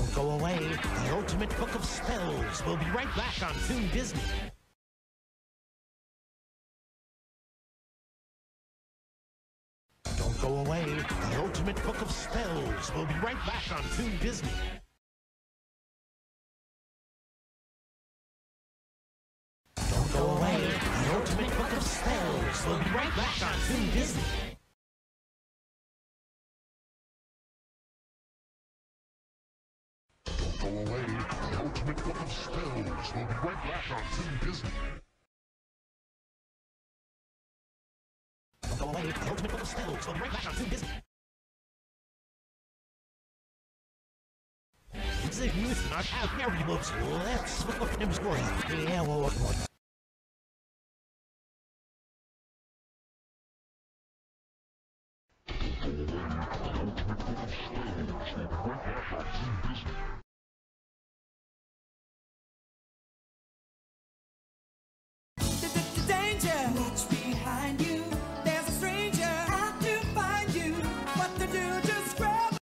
Don't go away. The Ultimate Book of Spells will be right back on Toon Disney. Don't go away. The Ultimate Book of Spells will be right back on Toon Disney. Don't go away. The Ultimate Book of Spells will be right back on Toon Disney. Don't go away. The Ultimate Book of Spells will be right back on Toon Disney. Don't go away. The Ultimate Book of Spells will be right back on Toon Disney. The youth not have variables. Let's look at them stories. Yeah, well,